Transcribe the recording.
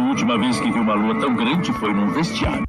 última vez que vi uma lua tão grande foi num vestiário.